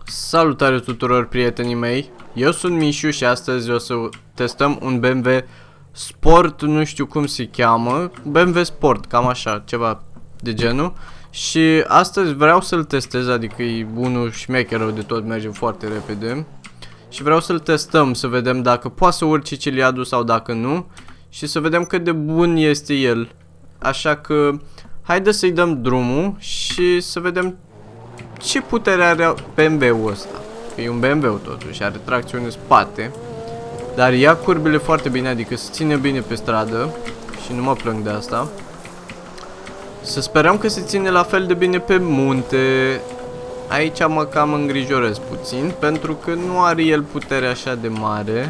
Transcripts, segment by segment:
Salutare tuturor prietenii mei, eu sunt Mișu și astăzi o să testăm un BMW Sport, nu știu cum se cheamă, BMW Sport, cam așa, ceva de genul. Și astăzi vreau să-l testez, adică e unul șmecherul de tot, merge foarte repede. Și vreau să-l testăm, să vedem dacă poate să urce ciliadul sau dacă nu. Și să vedem cât de bun este el. Așa că haideți să-i dăm drumul și să vedem ce putere are BMW-ul ăsta. Că e un BMW totuși, are tracțiune în spate. Dar ia curbile foarte bine, adică se ține bine pe stradă. Și nu mă plâng de asta. Să sperăm că se ține la fel de bine pe munte. Aici mă cam îngrijorez puțin, pentru că nu are el putere așa de mare.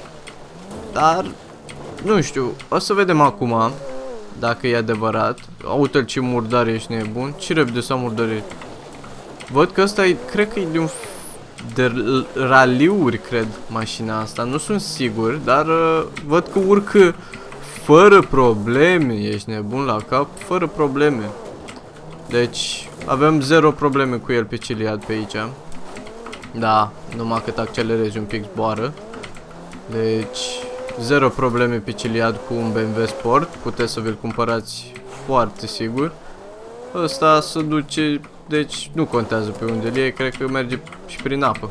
Dar nu știu, o să vedem acum dacă e adevărat. Uite-l ce murdar, ești nebun. Ce repede s-a murdărit. Văd că ăsta e, cred că e de un de raliuri, cred, mașina asta. Nu sunt sigur, dar văd că urcă fără probleme. Ești nebun la cap? Fără probleme. Deci avem 0 probleme cu el pe ciliad pe aici. Da, numai cât accelerezi un pic zboară. Deci 0 probleme pe ciliad cu un BMW Sport. Puteți să vi-l cumpărați foarte sigur. Ăsta se duce, deci nu contează pe unde e, cred că merge și prin apă.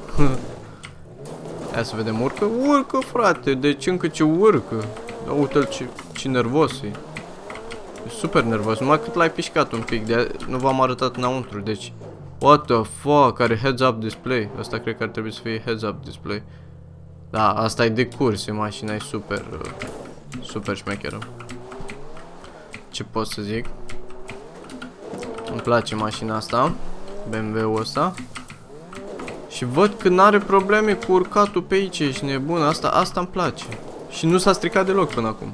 Ia să vedem, urcă? Urcă, frate, deci încă ce urcă. Uite-l ce nervos e. E super nervos, numai cât l-ai pișcat un pic, de nu v-am arătat înăuntru, deci what the fuck, are heads-up display. Asta cred că ar trebui să fie heads-up display. Da, asta e de curse, mașina e super, super șmecheră. Ce pot să zic? Îmi place mașina asta, BMW-ul ăsta. Și văd că n-are probleme cu urcatul pe aici, ești nebun, asta îmi place. Și nu s-a stricat deloc până acum.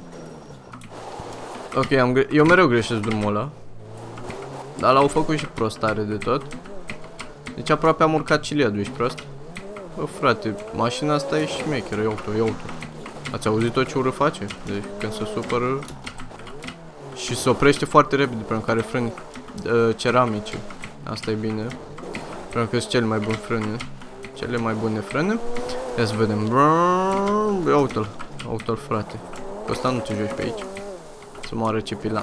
Ok, eu mereu greșesc drumul ăla. Dar l-au făcut și prostare de tot. Deci aproape am urcat ciliadul, ești prost? Bă, frate, mașina asta e șmecheră, iau-o. Ați auzit tot ce ură face? Deci când se supără și se oprește foarte repede, pentru că are frâni ceramice. Asta e bine. Pentru că sunt cele mai bune frâne. Cele mai bune frâne. Ia să vedem. Iau-o-l, frate. Ăsta nu te joci pe aici. Să moară cepilan.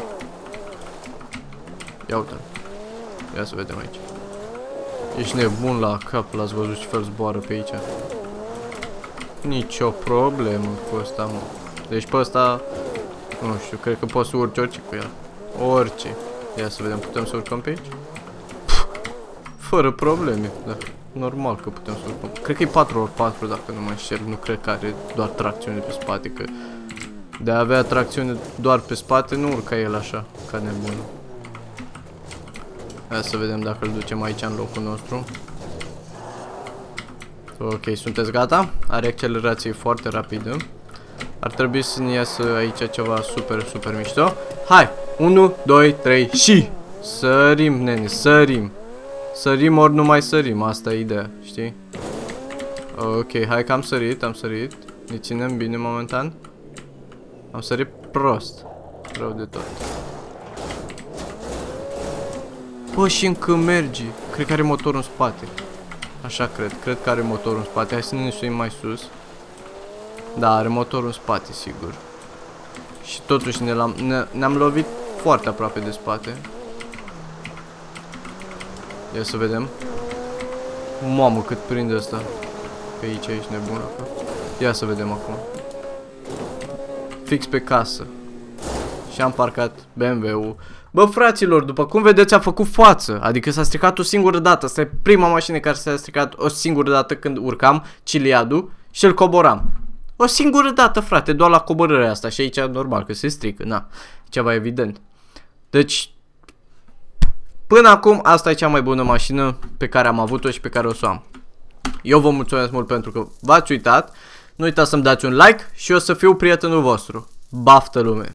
Ia-o-l. Ia să vedem aici. Ești nebun la cap, l-ați văzut ce fel zboară pe aici. Nicio problemă cu ăsta, mă. Deci pe ăsta, nu știu, cred că poți să urci orice cu el. Orice. Ia să vedem, putem să urcăm pe aici? Fără probleme, da. Normal că putem să urcăm. Cred că e 4x4 dacă nu mă înșel. Nu cred că are doar tracțiune pe spate, că de a avea tracțiune doar pe spate nu urca el așa, ca nebunul. Hai să vedem dacă îl ducem aici în locul nostru. Ok, sunteți gata? Are accelerație foarte rapidă. Ar trebui să ne iasă aici ceva super, super mișto. Hai! 1, 2, 3 și... Sărim, nene, sărim. Sărim ori nu mai sărim, asta e ideea, știi? Ok, hai că am sărit. Ne ținem bine momentan. Am sărit prost. Rău de tot. Bă, și încă merge. Cred că are motorul în spate. Așa cred că are motorul în spate. Hai să ne suim mai sus. Da, are motorul în spate, sigur. Și totuși ne-am lovit foarte aproape de spate. Ia să vedem. Mamă, cât prinde ăsta. Pe aici ești nebun acum. Ia să vedem acum. Fix pe casă. Și am parcat BMW-ul. Bă, fraților, după cum vedeți, a făcut față. Adică s-a stricat o singură dată. Asta e prima mașină care s-a stricat o singură dată când urcam ciliadul și îl coboram. O singură dată, frate, doar la coborârea asta. Și aici normal că se strică, na. Ceva evident. Deci până acum asta e cea mai bună mașină pe care am avut-o și pe care o să o am. Eu vă mulțumesc mult pentru că v-ați uitat. Nu uitați să-mi dați un like și o să fiu prietenul vostru. Baftă lume!